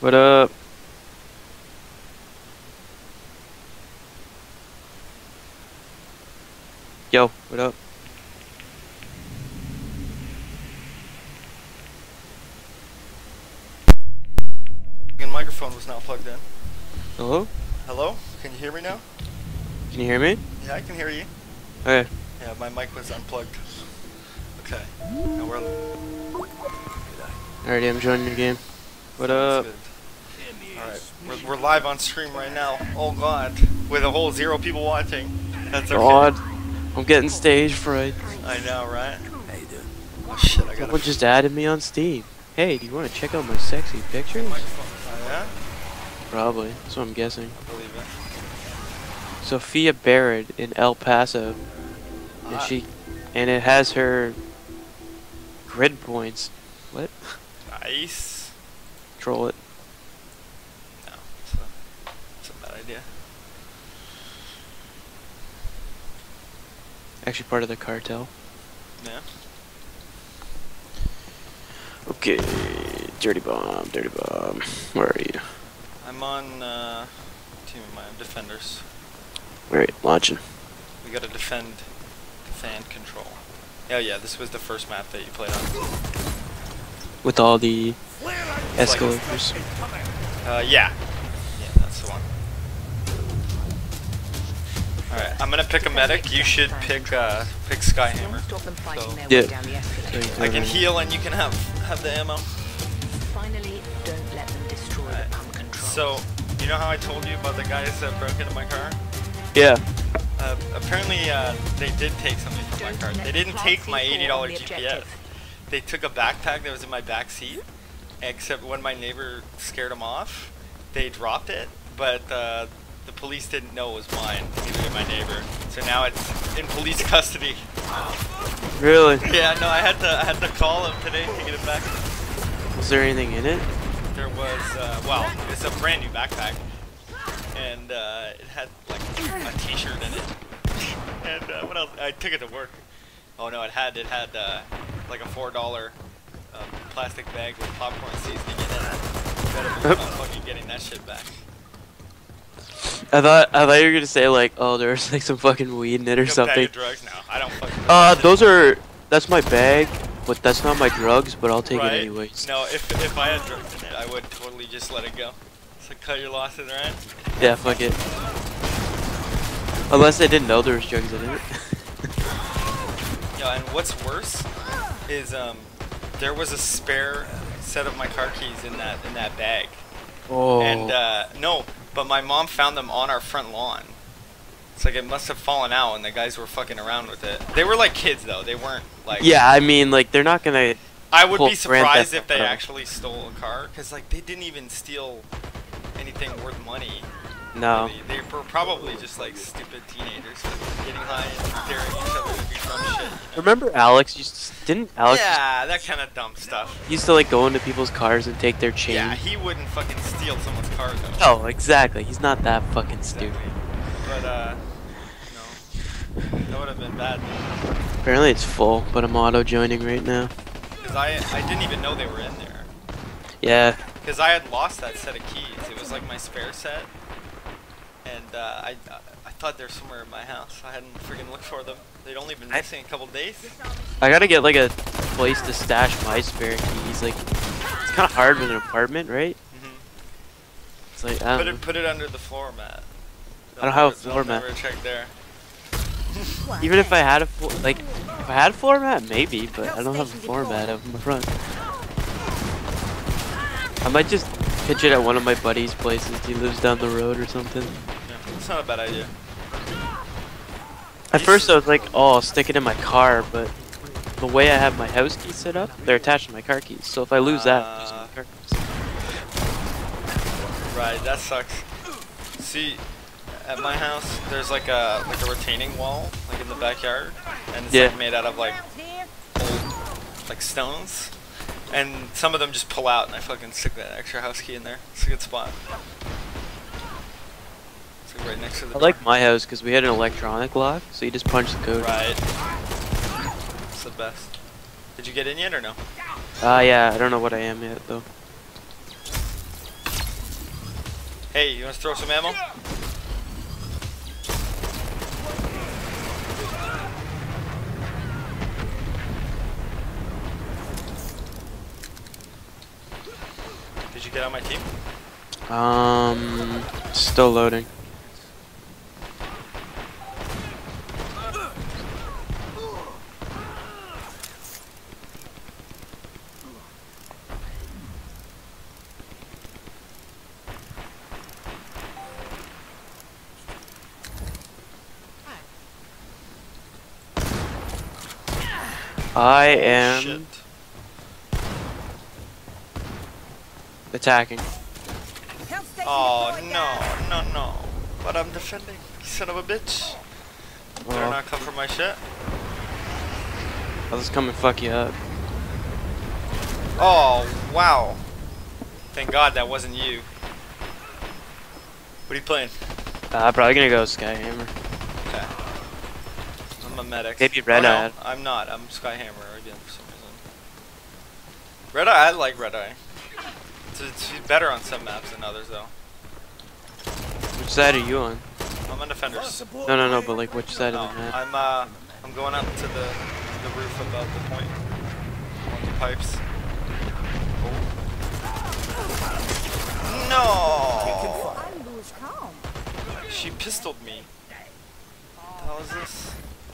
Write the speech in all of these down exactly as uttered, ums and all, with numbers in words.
What up? Yo, what up? The microphone was not plugged in. Hello? Hello? Can you hear me now? Can you hear me? Yeah, I can hear you. Okay. Yeah, my mic was unplugged. Okay. Now we're. Alrighty, I'm joining your game. What Sounds up? good. Alright, we're, we're live on stream right now. Oh god. With a whole zero people watching. That's okay. God, I'm getting stage fright. I know, right? How you doing? Oh shit, I got Someone just added me on Steam. Hey, do you want to check out my sexy pictures? Oh yeah? Probably. That's what I'm guessing. I believe it. Sophia Barrett in El Paso. And Ah. she and it has her grid points. What? Nice. Troll it. No, it's a, it's a bad idea. Actually part of the cartel. Yeah. Okay. Dirty bomb, dirty bomb. Where are you? I'm on uh, team of my defenders. Alright, launching. We gotta defend fan control. Yeah, yeah, this was the first map that you played on. With all the It's escalators. Like, uh, yeah. Yeah, that's the one. Alright, I'm gonna pick a medic. You should pick uh, pick Skyhammer. So Yeah. I can heal and you can have have the ammo. Finally, don't let them destroy Right. the pump control. So, you know how I told you about the guys that broke into my car? Yeah. Uh, apparently, uh, they did take something from my car. They didn't take my eighty dollar G P S. They took a backpack that was in my back seat, except when my neighbor scared them off, they dropped it, but uh, the police didn't know it was mine, neither did my neighbor. So now it's in police custody. Really? Yeah, no, I had to I had to call him today to get it back. Was there anything in it? There was, uh, well, it's a brand new backpack, and uh, it had like a T-shirt in it. And uh, what else? I took it to work. Oh no, it had it had uh, like a four dollar um, plastic bag with popcorn seasoning in it. Better believe I'm fucking getting that shit back. I thought I thought you were gonna say like, oh, there's like some fucking weed in it or Good bag something. of drugs now. I don't fucking. Uh, those are that's my bag, but that's not my drugs. But I'll take right? it anyways. No, if if I had drugs in it, I would totally just let it go. So cut your losses, right? Yeah, fuck it. Unless I didn't know there was drugs in it. Yeah, and what's worse is um, there was a spare set of my car keys in that in that bag. Oh. And uh, no, but my mom found them on our front lawn. It's like it must have fallen out, and the guys were fucking around with it. They were like kids, though. They weren't like. Yeah, I mean, like they're not gonna. I would pull be surprised Grand if they Theft Auto. actually stole a car, because like they didn't even steal anything worth money. No. Really. They were probably just like stupid teenagers getting high and daring each other to do dumb shit. You know? Remember Alex used to, didn't Alex Yeah, that kind of dumb stuff. used to like go into people's cars and take their chain? Yeah, he wouldn't fucking steal someone's car though. Oh, exactly. He's not that fucking Exactly. stupid. But uh, no, that would have been bad. Apparently it's full, but I'm auto joining right now. Because I I didn't even know they were in there. Yeah. Because I had lost that set of keys. It was like my spare set. And uh, I I thought they were somewhere in my house. I hadn't freaking looked for them. They'd only been missing a couple days. I gotta get like a place to stash my spare keys. Like, it's kind of hard with an apartment, right? Mm-hmm. It's like I Put don't it put it under the floor mat. I don't have a floor They'll mat. never check there. know. Even if I had a flo like, if I had a floor mat, maybe, but I don't have a floor mat up in the front. I might just pitch it at one of my buddy's places. He lives down the road or something. Yeah, it's not a bad idea. At first I was like, oh, I'll stick it in my car, but the way I have my house keys set up, they're attached to my car keys. So if I lose that, I'm losing my car keys. Right, that sucks. See, at my house, there's like a like a retaining wall, like in the backyard, and it's Yeah. like made out of like old, like stones, and some of them just pull out, and I fucking stick that extra house key in there. It's a good spot. It's like right next to the. I door. like my house because we had an electronic lock, so you just punch the code. Right. It's the best. Did you get in yet or no? Ah, uh, yeah, I don't know what I am yet though. Hey, you want to throw some ammo? Did you get on my team? Um, still loading. I am Shit. attacking. Oh no, no, no. But I'm defending. You son of a bitch. Better Well, not come for my shit. I'll just come and fuck you up. Oh, wow. Thank God that wasn't you. What are you playing? Uh, probably gonna go Skyhammer. Okay. I'm a medic. Maybe Red oh, Eye. No, I'm not. I'm Skyhammer again for some reason. Red Eye, I like Red Eye. It's, it's better on some maps than others, though. Which side are you on? I'm on defenders. No, no, no, but like which side No, of the map? I'm uh, I'm going up to the the roof above the point. On the pipes. No! She pistoled me. What the hell is this?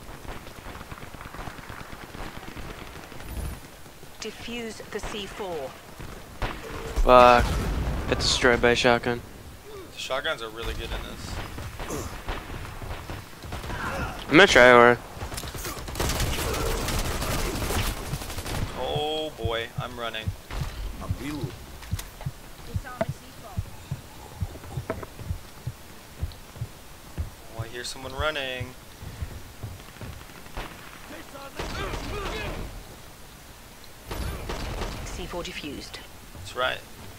Defuse the C four. Fuck. Got destroyed by a shotgun. The shotguns are really good in this. I'm gonna try or Oh boy, I'm running. Oh, I hear someone running. C four defused. That's right.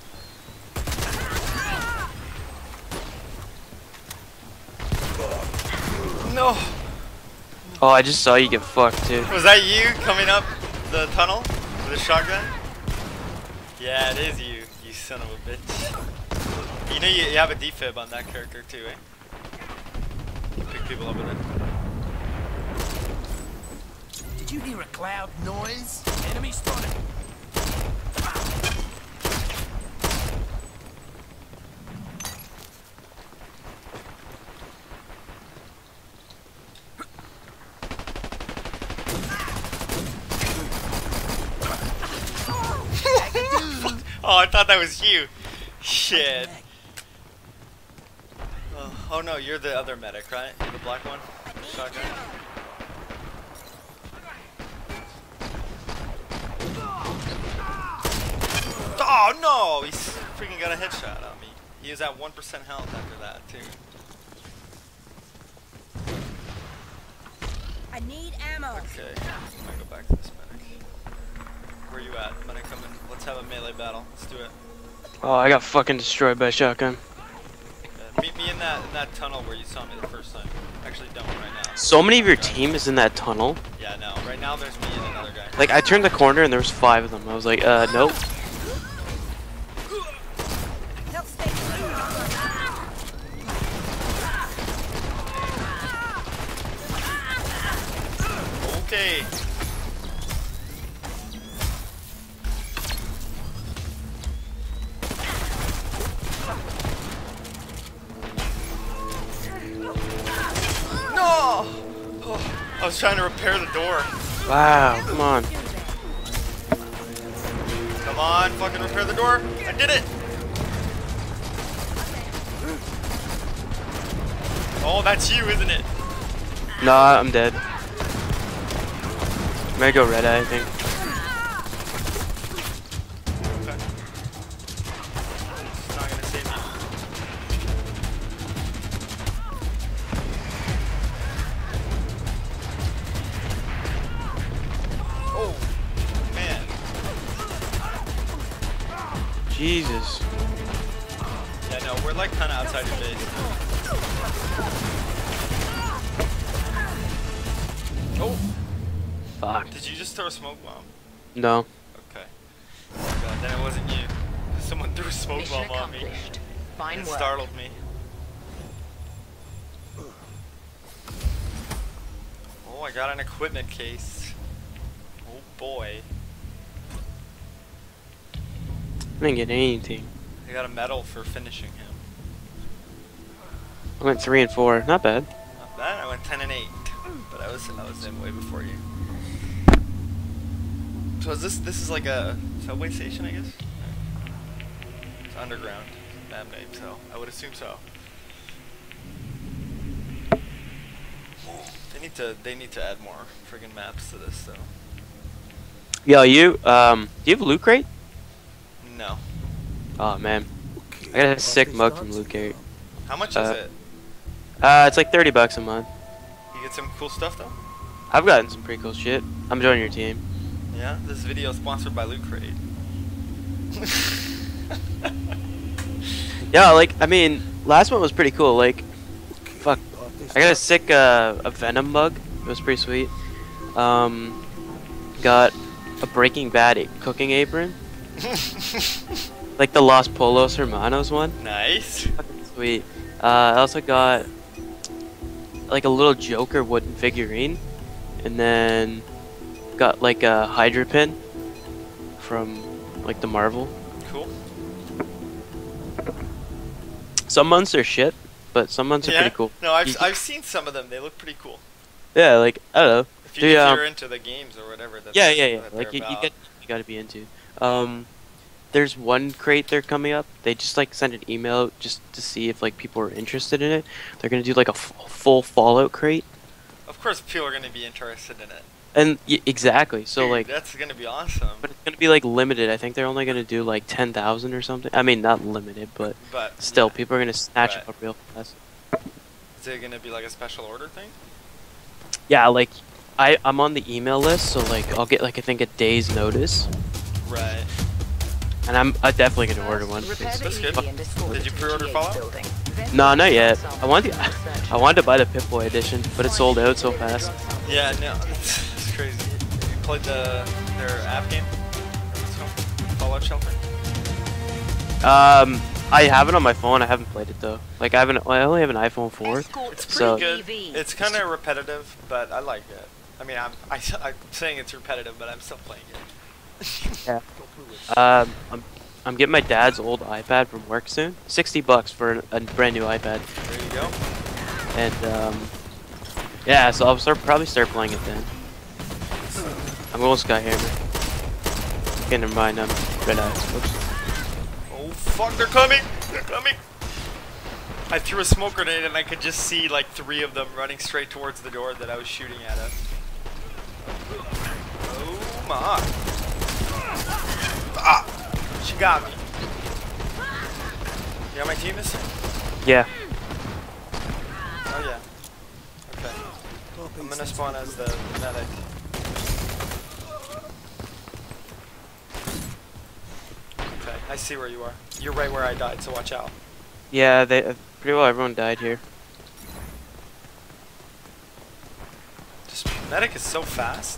No! Oh, I just saw you get fucked too. Was that you coming up the tunnel with a shotgun? Yeah, it is you, you son of a bitch. You know you, you have a defib on that character too, eh? You pick people up with it. Did you hear a cloud noise? Enemy spotted. Oh, I thought that was you. Shit. Oh, oh no, you're the other medic, right? You're the black one? Shotgun? Oh no! He's freaking got a headshot on me. He was at one percent health after that, too. I need ammo. Okay, I'm gonna go back to this medic. Where you at? I'm gonna come in. Let's have a melee battle. Let's do it. Oh, I got fucking destroyed by a shotgun. Uh, meet me in that in that tunnel where you saw me the first time. Actually, don't right now. So many of your team is in that tunnel. Yeah, no. Right now, there's me and another guy. Like I turned the corner and there was five of them. I was like, uh, nope. Help station. Okay. No! Oh, I was trying to repair the door. Wow, come on. Come on, fucking repair the door. I did it. Oh, that's you, isn't it? Nah, I'm dead. I'm gonna go red eye, I think. Okay. It's not gonna save me. Oh, man. Jesus. Yeah, no, we're like kind of outside your base. Oh, Fuck. did you just throw a smoke bomb? No. Okay. Oh God, then it wasn't you. Someone threw a smoke Mission bomb on me. accomplished. Fine It work. startled me. Oh, I got an equipment case. Oh boy. I didn't get anything. I got a medal for finishing him. I went three and four. Not bad. Not bad. I went ten and eight, but I was I was in way before you. So is this this is like a subway station, I guess? It's underground. Map name, so I would assume so. They need to they need to add more friggin' maps to this though. Yo, you um, do you have a loot crate? No. Oh man, I got a sick mug from Loot Crate. How much Uh, is it? Uh, it's like thirty bucks a month. You get some cool stuff though? I've gotten some pretty cool shit. I'm joining your team. Yeah? This video is sponsored by Loot Crate. Yeah, like I mean, last one was pretty cool. Like, fuck, I got a sick uh, a Venom mug. It was pretty sweet. Um, got a Breaking Bad cooking apron, like the Los Polos Hermanos one. Nice. Fucking sweet. Uh, I also got like a little Joker wooden figurine, and then got like a Hydra pin from like the Marvel. Cool. Some months are shit, but some months are Yeah? pretty cool. No, I've, You- I've seen some of them. They look pretty cool. Yeah, like I don't know. If, you, Do if you, um, you're into the games or whatever. That's, Yeah, yeah, yeah. that Like they're you, you about. get you gotta be into. Um, there's one crate they're coming up. They just like sent an email out just to see if like people are interested in it. They're gonna do like a f full Fallout crate, Of course, people are going to be interested in it. and y exactly. So Dude, like, that's going to be awesome. but it's gonna be like limited. I think they're only gonna do like ten thousand or something. I mean, not limited, but But still, yeah. people are gonna snatch Right. it up real fast. Is it going to be like a special order thing? Yeah, like I I'm on the email list, so like I'll get like I think a day's notice, Right. and I'm I definitely gonna order one. Repair the That's good. E V and escort Did it you to the pre-order G H Fallout? building. Then No, not yet. sample I wanted and to, search. I wanted to buy the Pip-Boy edition, but it sold out so fast. Yeah, no. It's, it's crazy. You played the their app game? What's it called? Fallout Shelter? Um, I have it on my phone. I haven't played it though. Like I haven't. I only have an iPhone four. Escort It's to So- pretty E V. good. It's kind of repetitive, but I like it. I mean, I'm, I, I'm saying it's repetitive, but I'm still playing it. Yeah. Um, I'm, I'm getting my dad's old iPad from work soon. Sixty bucks for an, a brand new iPad. There you go. And um, yeah. So I'll start probably start playing it then. I'm going Skyhammer. Okay, never mind. I'm Red Eyes. Whoops. Oh fuck, they're coming! They're coming! I threw a smoke grenade and I could just see like three of them running straight towards the door that I was shooting at us. Oh my! Ah! She got me. You got my team this time? Yeah. Oh yeah. Okay. I'm gonna spawn as the medic. Okay, I see where you are. You're right where I died, so watch out. Yeah. They uh, pretty well everyone died here. Just medic is so fast.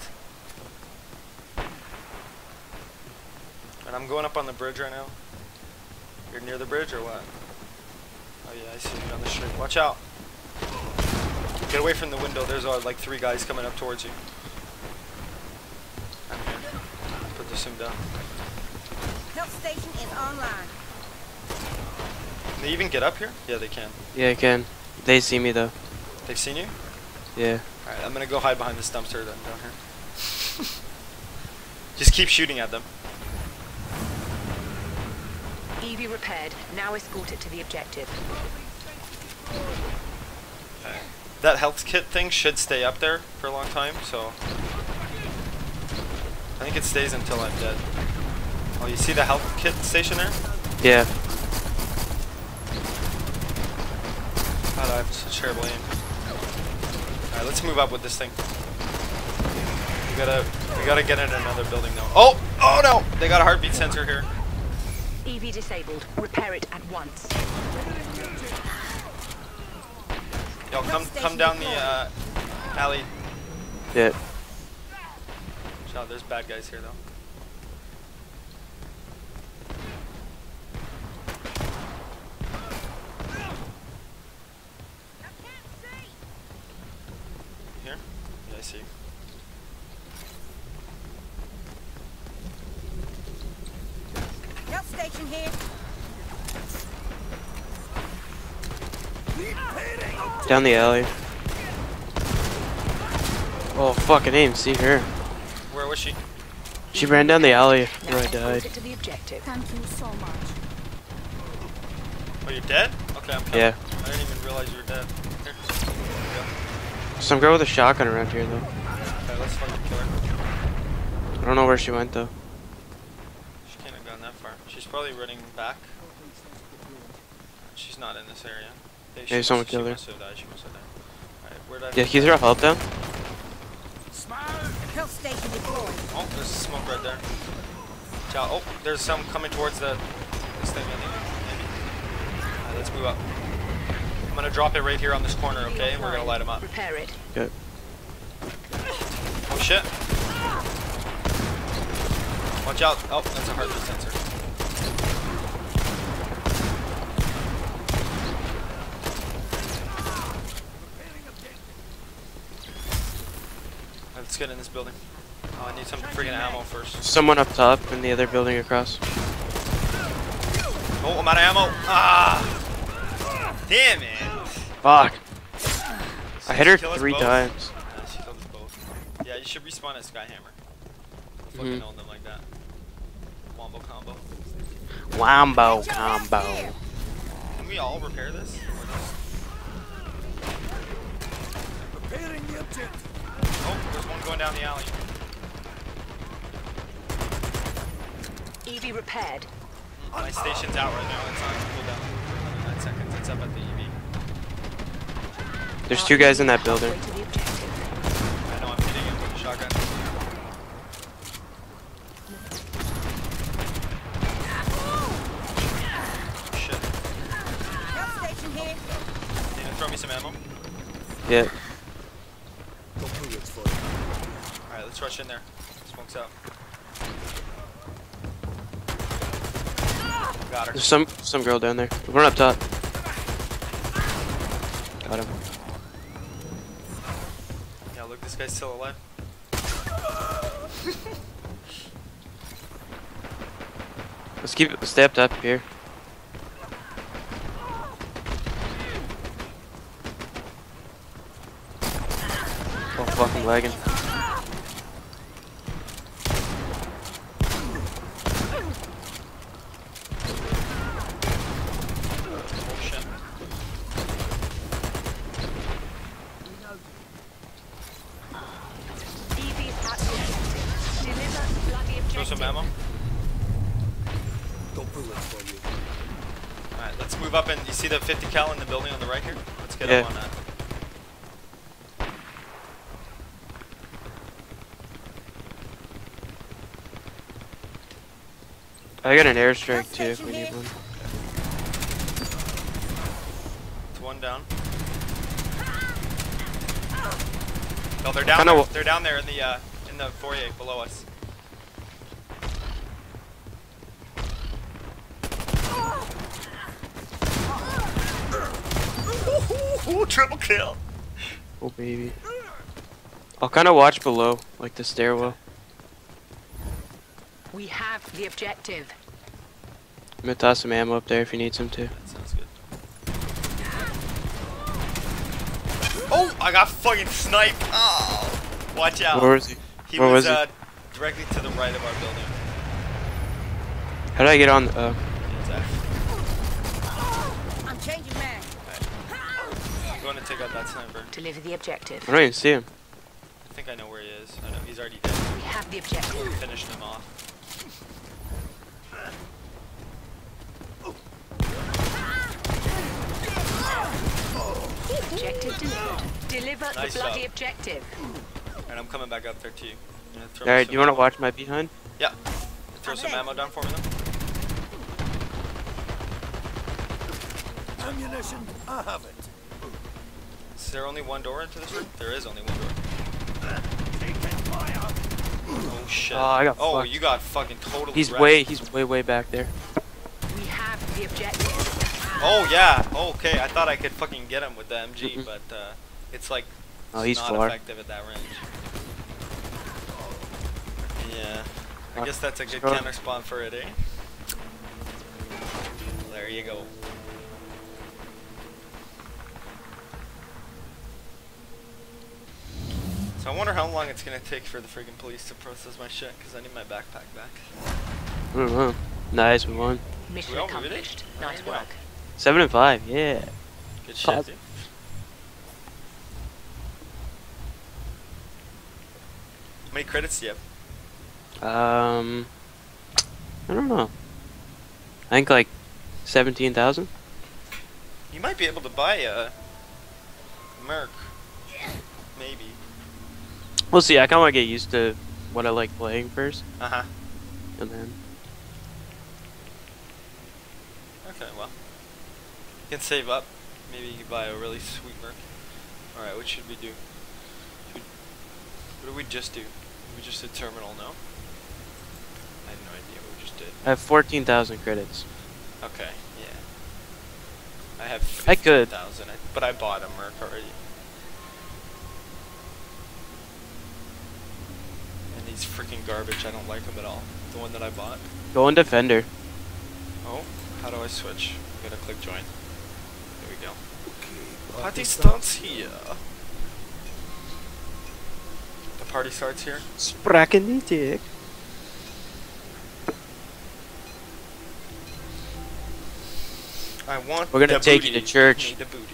And I'm going up on the bridge right now. You're near the bridge or what? Oh yeah, I see you on the street. Watch out. Get away from the window. There's uh, like three guys coming up towards you. I'm here. Put this sim down. Help station is online. Can they even get up here? Yeah, they can. Yeah, I can. They see me though. They've seen you? Yeah. Alright, I'm gonna go hide behind this dumpster then down here. Just keep shooting at them. E V repaired. Now escort it to the objective. Okay. That health kit thing should stay up there for a long time, so I think it stays until I'm dead. Oh, you see the health kit station there? Yeah. God, I have such terrible aim. Alright, let's move up with this thing. We gotta, we gotta get in another building though. Oh, oh no! They got a heartbeat sensor here. E V disabled. Repair it at once. Yo, come, come down the uh, alley. Yeah. Oh, there's bad guys here though. Down the alley. Oh, fucking aim, see her. Where was she? She ran down the alley where I Now died. escort it to the objective. Thank you so much. Oh, you're dead? Okay, I'm coming. Yeah. I didn't even realize you were dead. Here. There we Some girl with a shotgun around here though. go. Okay, let's fucking kill her. I don't know where she went though. She can't have gone that far. She's probably running back. She's not in this area. They, Maybe she someone must, killed she her. must have died. She must have died. Alright, where did I Yeah, can you throw help down? Health station deployed. Oh, there's smoke right there. Ciao. Oh, there's some coming towards the this thing, I think. Maybe. Alright, let's move up. I'm gonna drop it right here on this corner, okay? And we're gonna light them up. Repair it. Good. Oh shit. Watch out. Oh, that's a heartbeat sensor. Let's get in this building. Oh, I need some friggin' ammo first. Someone up top in the other building across. Oh, I'm out of ammo. Ah! Damn it! Fuck. I hit her Kill us three both? times. Yeah, she killed us both. Yeah, you should respawn at Skyhammer. Fucking Mhm. own them like that. Wombo combo. Wombo combo. Can we all repair this? Or just... Preparing the objective. Oh, there's one going down the alley. E V repaired. My station's out right now. It's on cooldown. Another nine seconds. It's up at the E V. There's two guys in that building. Halfway to the objective. I know I'm hitting him with a shotgun. Shit. Health station here. Can you throw me some ammo? Yeah. Alright, let's rush in there. Smoke's out. Got her. There's some some girl down there. We're up top. Got him. Yeah, look, this guy's still alive. Let's keep it stepped up here. Oh, fucking lagging. Oh shit. E V's at the objective. Deliver bloody objective. Throw some ammo. Got bullets for you. Alright, let's move up and you see the fifty cal in the building on the right here? Let's get Yeah. up on that. I got an airstrike too if we need one. It's one down. Oh, they're down Kinda there. w- They're down there in the uh, in the foyer below us. Ooh, triple kill. Oh baby. I'll kind of watch below, like the stairwell. We have the objective. I'm gonna toss some ammo up there if you need some too. That sounds good. Oh, I got fucking sniped. Oh, watch out. Where was he? He Where was, was he? uh, directly to the right of our building. How did I get on? Uh, Exactly. I'm changing mag. I'm going to take out that sniper. Deliver the objective. I don't even see him. I think I know where he is. I know he's already dead. We have the objective. Finished him off. Objective delivered. Deliver Nice the bloody job. objective. And I'm coming back up there to you. You gonna throw All me right, some do you want to ammo? watch my behind? Yeah. Throw some ammo down for me then. Ammunition, I have it. Is there only one door into this room? There is only one door. Oh shit. Oh, I got Oh, fucked. you got fucking totally He's wrecked. way, he's way, way back there. We have the objective. Oh yeah. Oh, okay. I thought I could fucking get him with the M G, Mm-mm. but uh, it's like Oh, it's he's not far. effective at that range. Yeah. I Uh, guess that's a good sure. counter spawn for it, eh? There you go. So I wonder how long it's gonna take for the friggin' police to process my shit, because I need my backpack back. I don't know. Nice, we won. Mission We all moved it? accomplished. There Nice you go. work. Seven and five, yeah. Good shit, Pause. dude. How many credits do you have? Um, I don't know. I think like seventeen thousand. You might be able to buy a Merc. Maybe. We'll see. I kind of want to get used to what I like playing first, Uh huh. and then. Okay, well. You can save up. Maybe you can buy a really sweet Merc. Alright, what should we do? Should, what did we just do? We just did terminal, no? I have no idea what we just did. I have fourteen thousand credits. Okay, yeah. I have I could. fifteen thousand, but I bought a Merc already. And he's freaking garbage. I don't like him at all. The one that I bought. Go on Defender. Oh, how do I switch? I'm gonna click join. There we go. Party starts here. The party starts here. Sprakenditik. I want. We're gonna the take booty. you to church. Need the booty.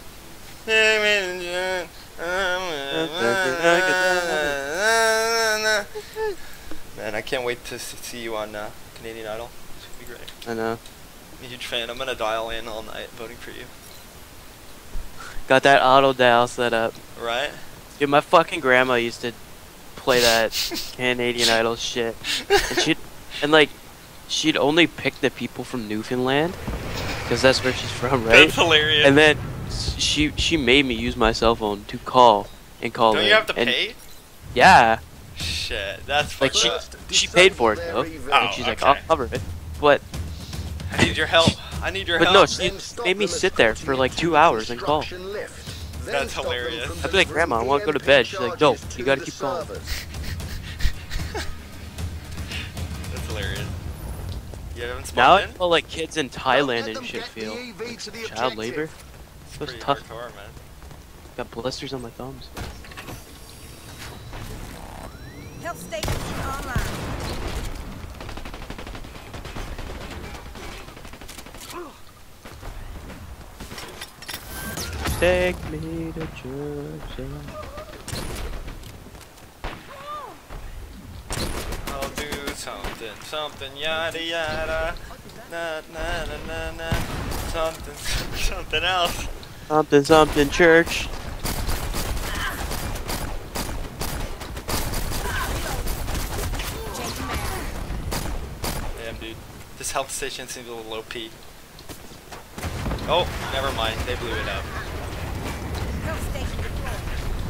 Man, I can't wait to s- see you on uh, Canadian Idol. This would be great. I know. I'm a huge fan. I'm gonna dial in all night voting for you. Got that auto dial set up. Right? Dude, my fucking grandma used to play that Canadian Idol shit, and she'd and like she'd only pick the people from Newfoundland, because that's where she's from, right? That's hilarious. And then s- she she made me use my cell phone to call and call Don't in. you have to and pay? Yeah, Shit, that's like fucked she up. she paid for it though, Oh, and she's like, I'll okay. cover it. But I need your help. I need your but help. no, she made me sit there for like two hours and call. That's hilarious. I'd be like, Grandma, I want to go to bed. She's like, no, you gotta keep calling. That's hilarious. You haven't spawned Now I in? feel like kids in Thailand and shit feel like child labor. It's So it's pretty tough. hardcore, man. Got blisters on my thumbs. Health station online. Take me to church. I'll do something, something, yada yada. Na na na na na. Something, something else. Something, something, church. Changing mag. Damn, dude. This health station seems a little O P. Oh, never mind. They blew it up. Health station deployed.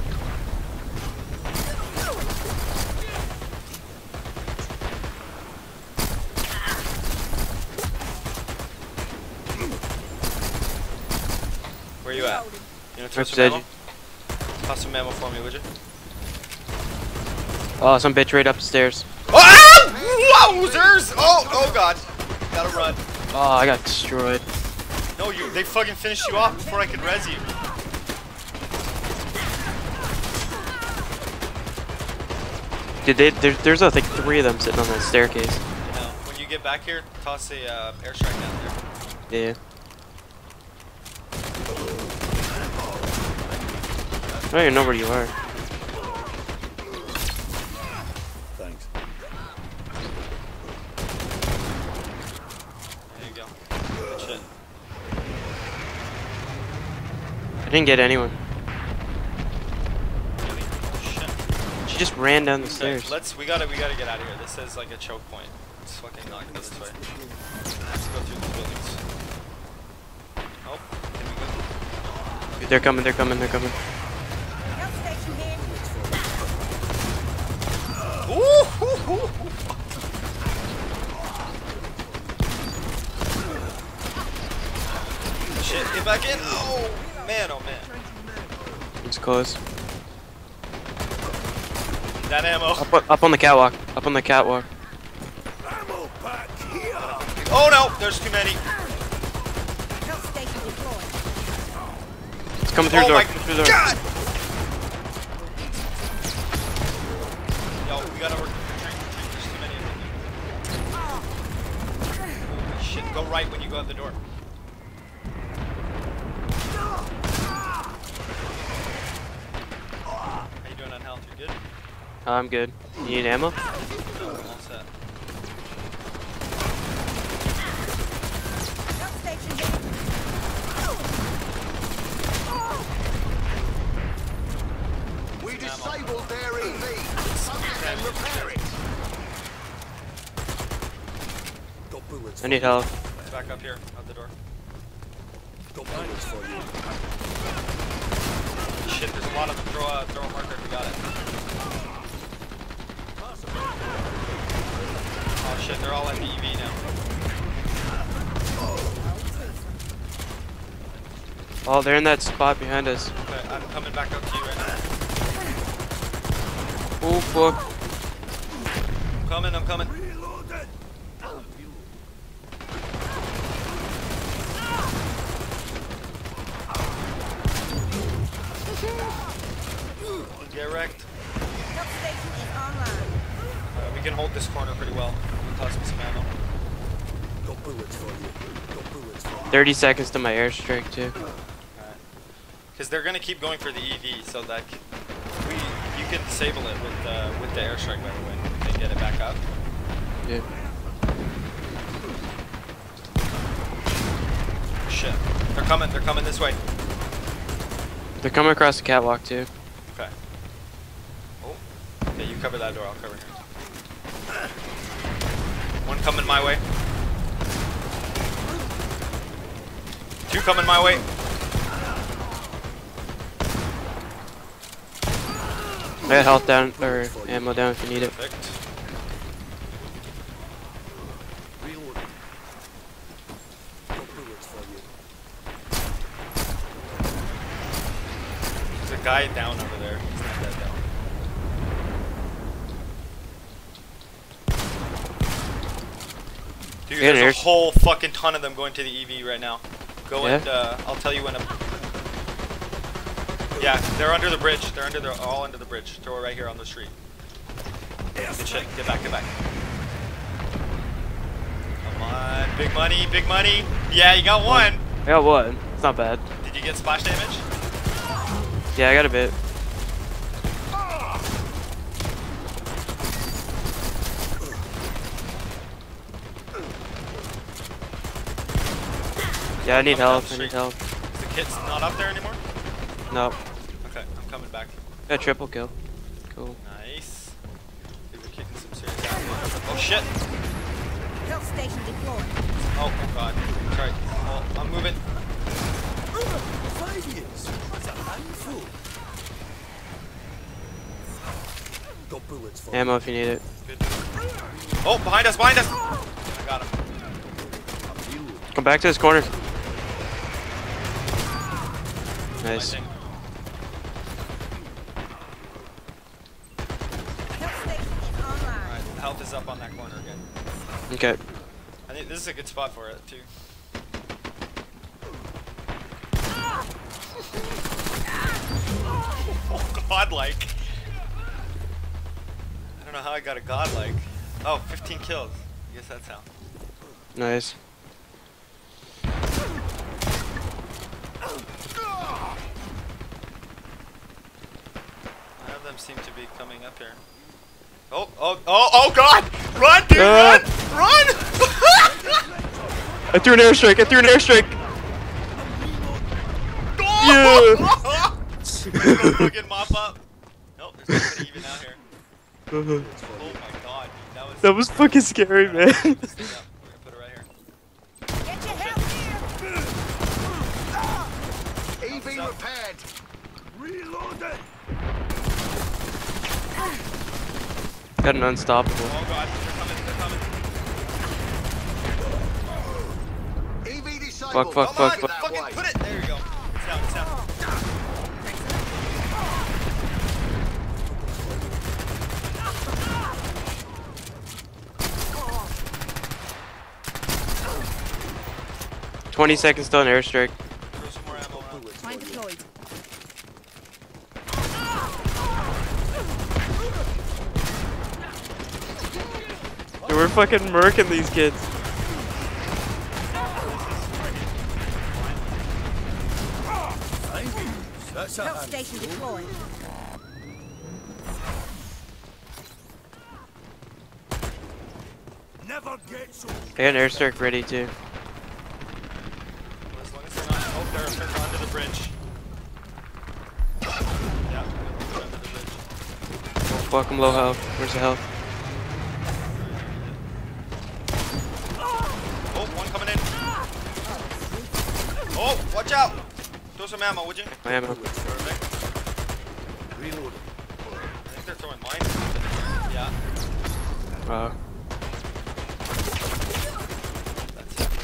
Where you at? Reloading. You know, throw Right some beside ammo? you. Toss some ammo for me, would you? Oh, some bitch right upstairs. Ah! Wowzers! Oh, oh god. Gotta run. Oh, I got destroyed. No, you. They fucking finished you off before I could res you. Dude, they, there, there's I think three of them sitting on that staircase. You know, when you get back here, toss a uh, airstrike down there. Yeah. I don't even know where you are. Thanks. There you go. Good shit. I didn't get anyone. Really? Shit. She just ran down the Okay, stairs. let's. We gotta. We gotta get out of here. This is like a choke point. Let's fucking not go this way. Let's go through these buildings. Oh, can we go? Dude, they're coming, they're coming, they're coming. Health station here. Ooh, hoo, hoo, hoo. Shit, get back in. Oh man, oh man. It's close. That ammo. Up, on- up on the catwalk. Up on the catwalk. Oh no, there's too many. Health station deployed. It's coming through Oh the door. my Coming through the door. god! right when you go out the door. How you doing on health? You good? I'm good. You need ammo? No, I'm all set. Help station here. We disabled their E V. Someone can repair it. Got bullets I need help. It's back up here, out the door. Got bullets for you. Shit, there's a lot of them. Throw a, throw a marker if you got it. Oh shit, they're all in the E V now. Oh, they're in that spot behind us. Okay, I'm coming back up to you right now. Oh fuck. I'm coming, I'm coming. Get wrecked. Help station is online. Uh, we can hold this corner pretty well. We'll toss me some ammo. Got bullets for you. Got bullets for you. thirty seconds to my airstrike too. Because they're gonna keep going for the E V, so that c- we you can disable it with uh, with the airstrike by the way, and get it back up. Yeah. Shit, they're coming. They're coming this way. They're coming across the catwalk too. Okay. Oh. Okay, you cover that door. I'll cover here. One coming my way. Two coming my way. I got health down or ammo down if you need it. Perfect. Reloading. Got bullets for you. There's a guy down over there. He's not dead down. Dude, Yeah, there's a there's- whole fucking ton of them going to the E V right now. Go Yeah? and uh, I'll tell you when. I'm... Yeah, they're under the bridge. They're under the all under the bridge. Throw it right here on the street. Good shit. Get back. Get back. Come on, big money, big money. Yeah, you got one. I got one. It's not bad. Did you get splash damage? Yeah, I got a bit. Yeah, I need Coming down help. the I need street. help. Is the kit's not up there anymore? Nope. Okay, I'm coming back. Got a triple kill. Cool. Nice. Dude, we're kicking some serious ass. Oh shit! Help station deployed. Oh, oh god. Sorry. Oh, I'm moving. Failures. That's a handful. Got bullets for you. Ammo if you need it. Good. Oh, behind us, behind us! I got him. Come back to this corner. My Nice. thing. Help station is online. Alright, the health is up on that corner again. Okay. I think this is a good spot for it, too. Oh, godlike. I don't know how I got a godlike. Oh, fifteen kills. I guess that's how. Nice. None of them seem to be coming up here. Oh, oh, oh, oh god! Run, dude, Uh. run! Run! I threw an airstrike. I threw an airstrike. Oh! Go fucking mop up. Nope, there's nobody even out here. Oh my god, dude, that was... That was fucking scary, man. Yeah, we're gonna put it right here. Get your help here. E V repaired. Reloaded. Got an unstoppable. Oh god, they're coming, they're coming. E V disabled. Fuck, fuck, Come fuck, on, fuck. that Fucking way. put it! There you go. It's down, it's down. twenty seconds till an airstrike. Throw some more ammo out. Mine deployed. Dude, we're fucking murking these kids. That's a Help handful. station deployed. Never gets old. I got an airstrike ready too. As long as they're not. Oh, they're, they're under the bridge. Yeah, they're under the bridge. Oh, fuck, I'm low health. Where's the health? Oh, one coming in. Oh, watch out! Throw some ammo, would you? My ammo. Perfect. Reload. I think they're throwing mines. Yeah. Uh, That's it.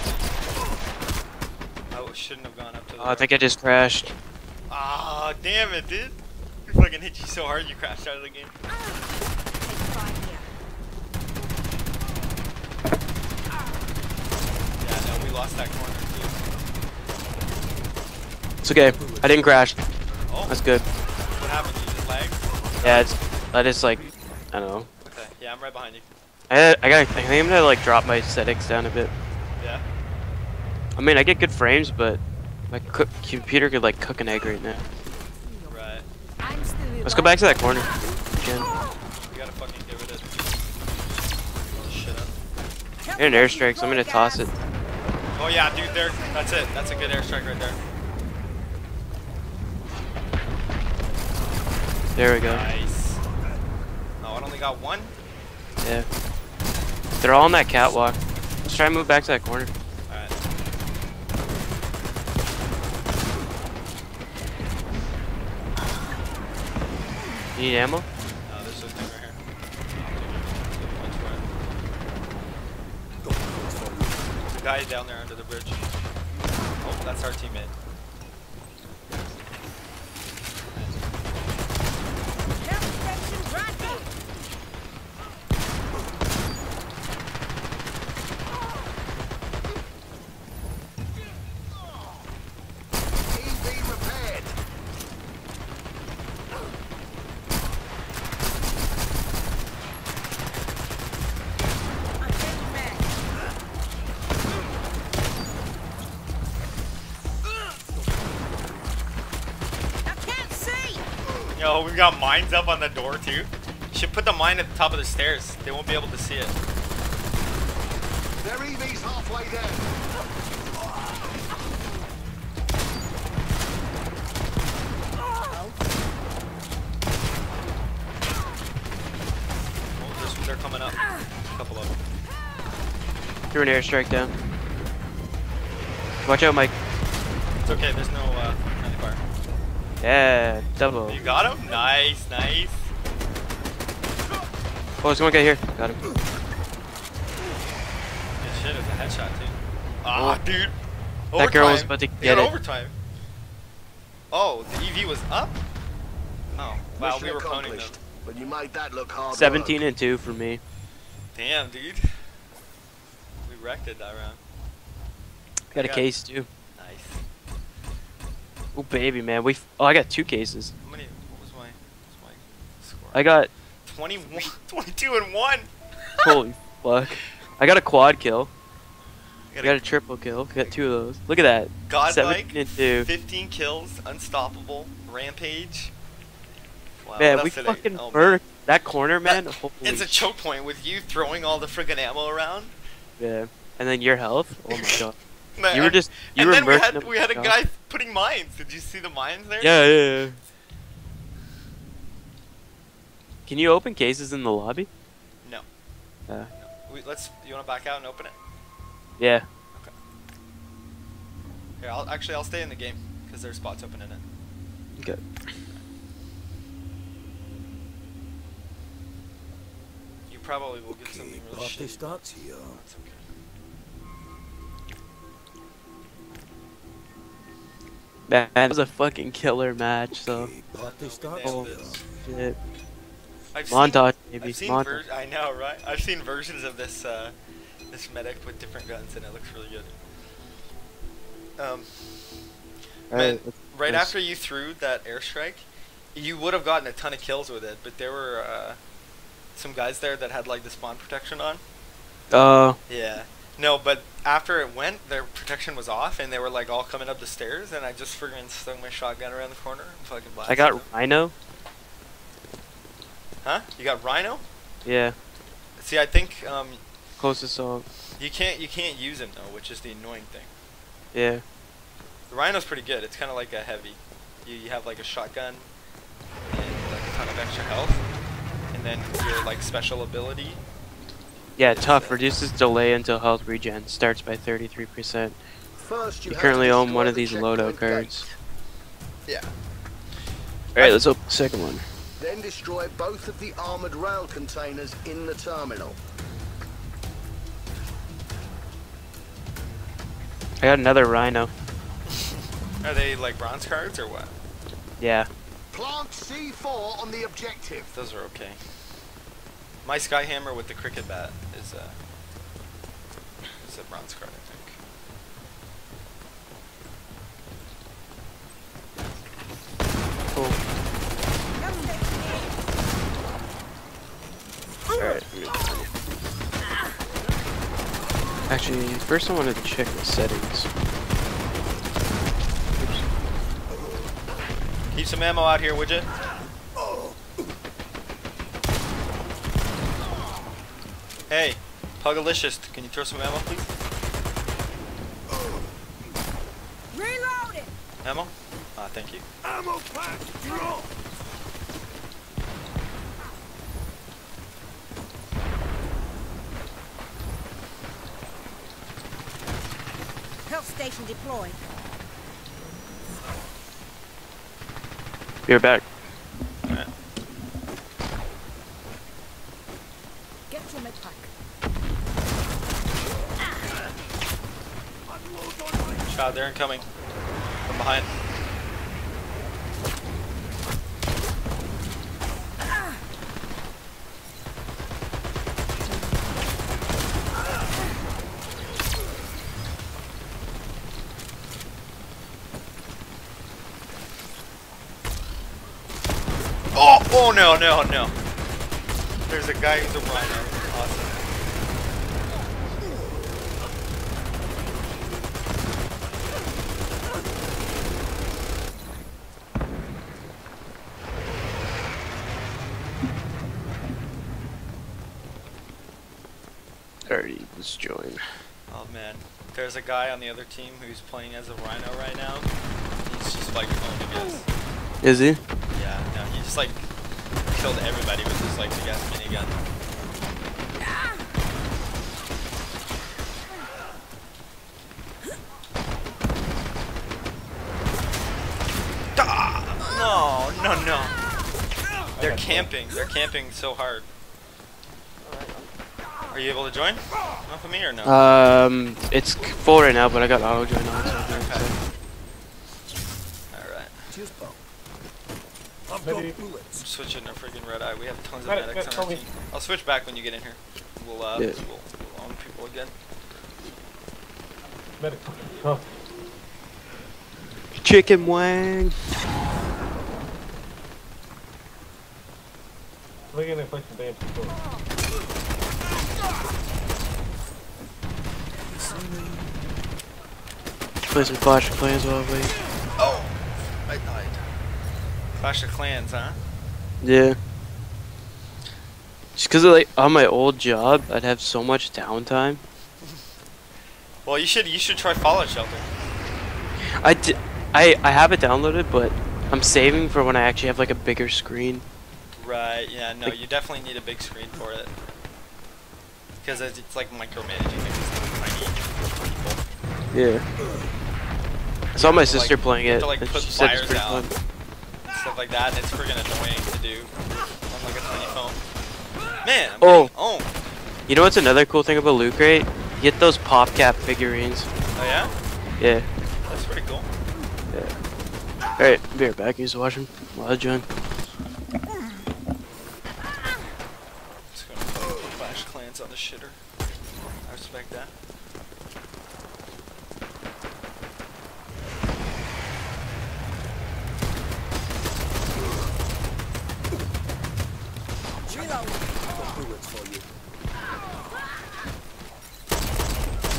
I shouldn't have gone up to the oh, I think I just crashed. Ah, damn it, dude. We fucking hit you so hard you crashed out of the game. Take fire here. Yeah, no, we lost that corner too. It's okay. I didn't crash. Oh, That's good. what happened? You just lagged? Yeah, it's. I just like. I don't know. Okay, yeah, I'm right behind you. I I got. I think I'm gonna like drop my settings down a bit. Yeah? I mean, I get good frames, but my cook computer could like cook an egg right now. Right. I'm still Let's go back to that corner. Jen. We gotta fucking get rid of this shit up. I got an airstrike, so I'm gonna toss it. Oh yeah, dude, there. That's it. That's a good airstrike right there. There we go. Nice. Oh, I only got one? Yeah. They're all on that catwalk. Let's try and move back to that corner. Alright. You need ammo? Oh, there's this thing right here. That's right. There's a guy down there under the bridge. Oh, that's our teammate. Help station right here. E V repaired. I'm taking back. I can't see. Yo, we've got mines up on the door too. Should put the mine at the top of the stairs. They won't be able to see it. Their E V's halfway there. Oh, there's, they're coming up. A couple of them. Threw an airstrike down. Watch out, Mike. It's okay, there's no uh, friendly fire. Yeah, double. You got him? Nice, nice. Oh, there's one guy here. Got him. Good shit, it was a headshot too. Ah, dude. That girl was Overtime. about to They get got it. overtime. Oh, the E V was up? Oh, wow, Mission we were pwning them. accomplished. But you made that look hard seventeen work. and two for me. Damn, dude. We wrecked it that round. Got a got- case too. Nice. Oh baby, man. We. F oh, I got two cases. How many? What was my, what was my score? I got. twenty-one, twenty-two and one. Holy fuck. I got a quad kill. I Got got a a triple kill. Got two of those. Look at that. godlike, seventeen and two. fifteen kills, unstoppable, rampage. Wow, Man, what we else did I- fucking oh, man. murdered that corner, man. That- Holy It's a sh- choke point with you throwing all the friggin' ammo around. Yeah. And then your health. Oh my god. Man, You were just. You and were then we murking had them. we had a God. guy putting mines. Did you see the mines there? Yeah, yeah, yeah. Can you open cases in the lobby? No. Uh, No. We, let's. You want to back out and open it? yeah. Here, I'll actually I'll stay in the game because there's spots open in it. Okay. You probably will get something really Party shitty. starts here. That's okay. Man, that was a fucking killer match. So. Okay, party starts Oh, here. Shit. I've Montage, seen, maybe. I've seen Montage. ver- I know, right? I've seen versions of this uh, this medic with different guns, and it looks really good. Um, man, Alright, let's- right let's- after you threw that airstrike, you would have gotten a ton of kills with it, but there were uh, some guys there that had like the spawn protection on. Uh, Yeah, No, but after it went, their protection was off, and they were like all coming up the stairs, and I just friggin' slung my shotgun around the corner and fucking blasted I got them. Rhino. Huh? You got Rhino? Yeah. See, I think um, Closest song. you can't you can't use him though, which is the annoying thing. Yeah. The Rhino's pretty good. It's kind of like a heavy. You you have like a shotgun and like a ton of extra health, and then your like special ability. Yeah, tough. Reduces delay until health regen. Starts by thirty-three percent. First, you You have currently to own destroy one of the these checkpoint Lodo gate. cards. Yeah. Alright, let's open the second one. Then destroy both of the armored rail containers in the terminal. I got another Rhino. Are they like bronze cards or what? Yeah. Plant C four on the objective. Those are okay. My Skyhammer with the cricket bat is uh is a bronze card, I think. Cool. Alright. Actually, first I wanted to check the settings. Keep some ammo out here, would you? Hey, Pugalicious, can you throw some ammo, please? Reloading! Ammo? Ah, thank you. Ammo pack drop! Health station deployed. Be right back. Alright. Get your med pack. Shot, they're incoming. From behind. Oh, oh no, no, no. There's a guy who's a Rhino. Awesome. Alrighty, let's join. Oh man, there's a guy on the other team who's playing as a Rhino right now. He's just like owning us. Is he? Yeah, no, he just like killed everybody with his like big ass minigun. Ah, no, no, no. They're camping. They're camping so hard. Are you able to join? Not for me or no? Um, it's full right now, but I got auto join on. So Okay. okay. Alright. Cheers, pal. I've got bullets. I'm switching to freaking red eye. We have tons of Medic, medics medic, on our tell team. me. I'll switch back when you get in here. We'll uh, Yeah. we'll, we'll own people again. Medic. Oh. Chicken wang. Look at the place the damn support. Play some Clash of Clans while I wait. Oh, I died. Clash of Clans, huh? Yeah. Just cause of, like on my old job, I'd have so much downtime. Well, you should you should try Fallout Shelter. I, d I, I have it downloaded, but I'm saving for when I actually have like a bigger screen. Right. Yeah. No, Like- you definitely need a big screen for it. Because it's, it's like micromanaging things. Tiny people. Yeah. I saw my have to, sister like- playing you have it. to, like, and put she said it's fires pretty out. fun. Stuff like that, and it's friggin' annoying to do on like a tiny phone. Man, I'm Oh. getting owned. You know what's another cool thing about Loot Crate? You get those pop cap figurines. Oh yeah? Yeah. That's pretty cool. Yeah. Alright, be right back. You just watch him while I join. Just gonna put Clash Clans on the shitter. I respect that. I've got bullets for you.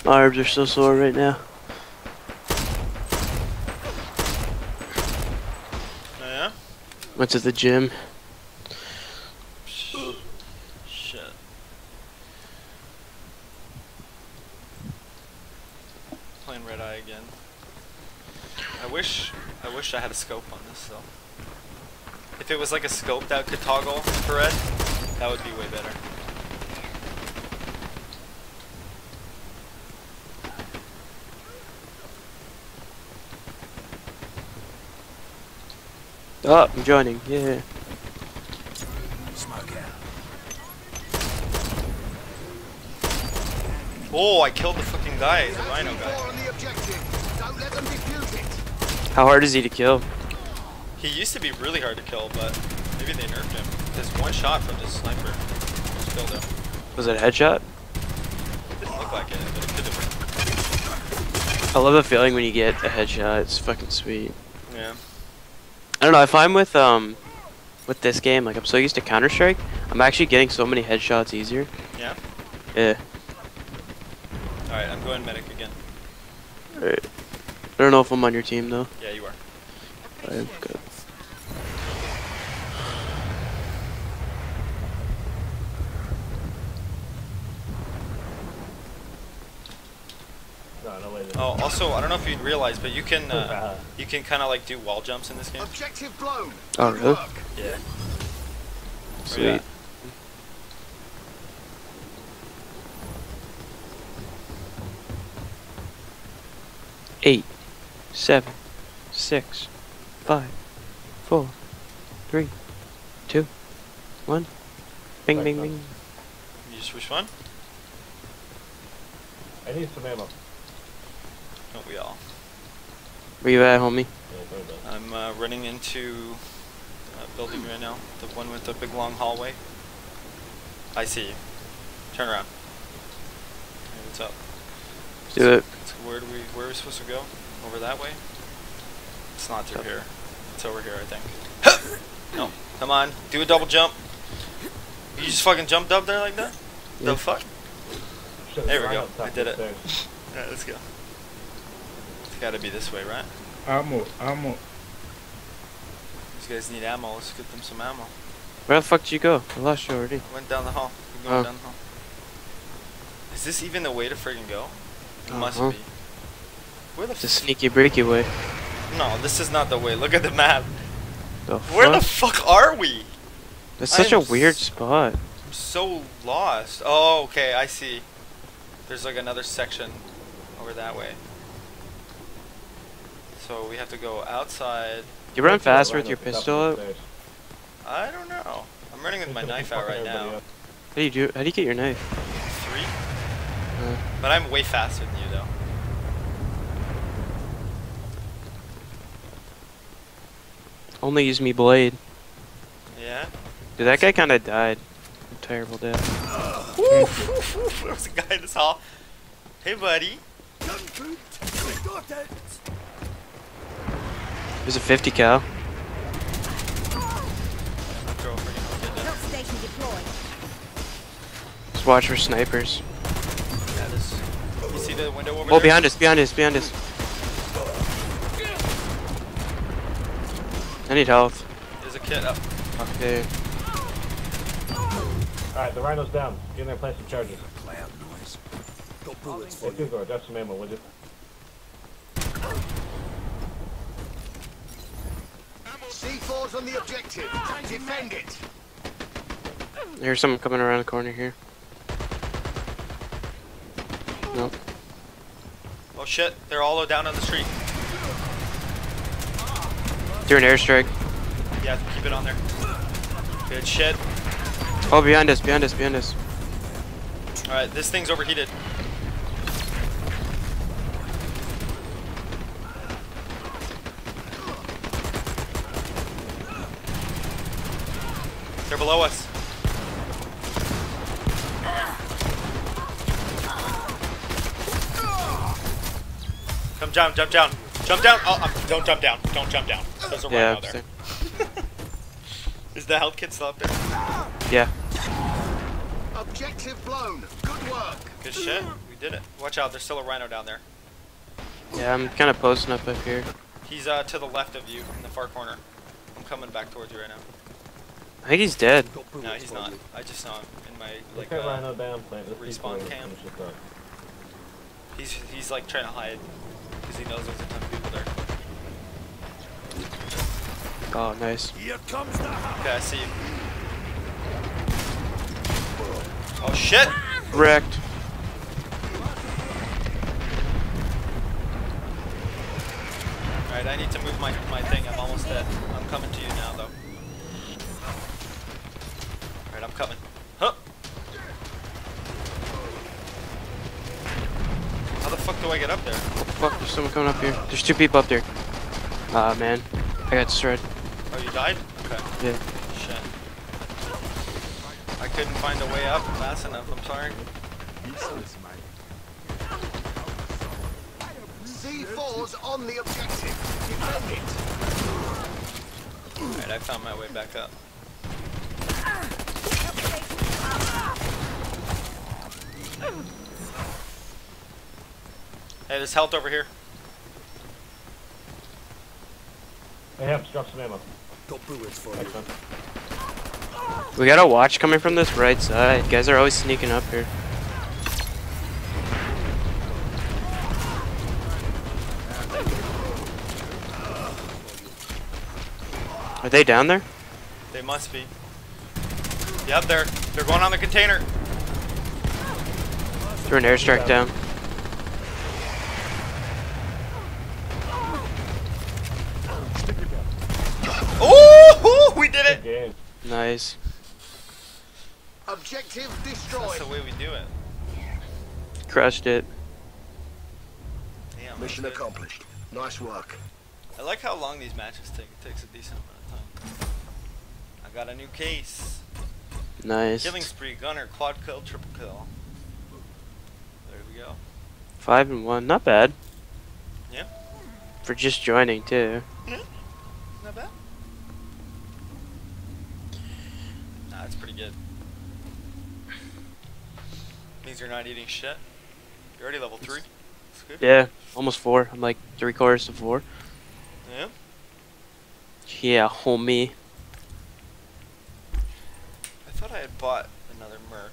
My arms are so sore right now. Oh, yeah? Went to the gym. Shit. Playing red eye again. I wish I wish I had a scope on this though. If it was like a scope that could toggle infrared, that would be way better. Oh, I'm joining. Yeah. Smoke out. Oh, I killed the fucking guy, the rhino guy. On the objective. Don't let them defuse it. How hard is he to kill? He used to be really hard to kill, but maybe they nerfed him. There's one shot from this sniper. Just killed him. Was it a headshot? Didn't look like it, but it could have I love the feeling when you get a headshot. It's fucking sweet. been. Yeah. I don't know. I find with um, with this game, like I'm so used to Counter Strike, I'm actually getting so many headshots easier. Yeah? Yeah. Alright, I'm going medic again. Alright. I don't know if I'm on your team though. Yeah, you are. I am good. No, no way. Oh, also, I don't know if you'd realize, but you can uh, you can kind of like do wall jumps in this game. Objective blown. Oh, Good really? work. Yeah. Sweet. Eight, seven, six, five, four, three, two, one. Bing, bing, bing. You just which one? I need some ammo. Don't we all? Where you at, homie? Yeah, go ahead. I'm uh, running into a building right now. The one with the big long hallway. I see you. Turn around. Hey, what's up? Let's do it. So where do we? Where are we supposed to go? Over that way? It's not through here. It's over here, I think. No, come on, do a double jump. You just fucking jumped up there like that? Yeah. The fuck? Shit, There we right go. up top I did of the it. stairs. Alright, let's go. It's gotta be this way, right? Ammo, ammo. These guys need ammo. Let's get them some ammo. Where the fuck did you go? I lost you already. I went down the hall. Keep going Oh. down the hall. Is this even the way to friggin' go? It must Uh-huh. be. Where the It's a f- sneaky breaky way. No, this is not the way. Look at the map. The Where the fuck? fuck are we? That's such I a am weird s- spot. I'm so lost. Oh, okay, I see. There's like another section over that way. So we have to go outside. You run Right faster with up your the top pistol of out? the stairs. I don't know. I'm running with my It's gonna knife keep out fucking right everybody now. up. How do you do? How do you get your knife? Three? Uh, But I'm way faster than you though. only use me blade. Yeah? Dude, that guy kind of died. A terrible death. There was a guy in this hall. Hey buddy. There's a fifty cal. Throw a freaking kid down. Help station deployed. Just watch for snipers. Yeah, this. You see the window over Oh, there? behind us, behind us, behind us. I need health. There's a kid up. Okay. Alright, the rhino's down. Get in there and plant some charges. Cloud noise. Got bullets Hey, for you. Cougar, drop some ammo, would you? C four's on the objective. Defend it. There's someone coming around the corner here. Nope. Oh shit, they're all down on the street. Do an airstrike. Yeah, keep it on there. Good shit. Oh, behind us, behind us, behind us. Alright, this thing's overheated. They're below us. Come down, jump down. Jump down. Oh, um, don't jump down. Don't jump down. There's a Yeah. rhino there. Is the health kit still up there? Yeah. Objective blown. Good work. Good shit. We We did it. Watch out, there's still a rhino down there. Yeah, I'm kind of posting up up here. He's uh, to the left of you, in the far corner. I'm coming back towards you right now. I think he's dead. Got No, bullets he's for not. you. I just saw him in my, Like like, that uh, rhino down, plant. Let's respawn keep going. cam. Finish this up. he's, he's like trying to hide. Because he knows there's a ton of people there. Oh, nice. Here comes the house. Okay, I see you. Oh shit! Wrecked. Alright, I need to move my, my thing. I'm almost dead. I'm coming to you now, though. Alright, I'm coming. Huh! How the fuck do I get up there? Fuck, there's someone coming up here. There's two people up there. Ah, man. I got destroyed. Oh, you died? Okay. Yeah. Shit. I couldn't find a way up fast enough. I'm sorry. C four's on the objective. Defend it. Alright, I found my way back up. Hey, there's health over here. Hey, hempz, drop some ammo. Got bullets for you. Next one. We got a watch coming from this right side. Guys are always sneaking up here. Are they down there? They must be. Yep, they're they're going on the container. Threw an airstrike down. Oh, we did it! Good game. Nice. Objective That's destroyed. the way we do it. Crushed it. Damn, Mission that's it. accomplished. Nice work. I like how long these matches take. It takes a decent amount of time. I got a new case. Nice. Killing spree, gunner, quad kill, triple kill. There we go. Five and one. Not bad. Yeah. For just joining too. Not bad. Nah, it's pretty good. Means you're not eating shit. You're already level three. That's good. Yeah. Almost four. I'm like three quarters to four. Yeah. Yeah, homie. I thought I had bought another Merc.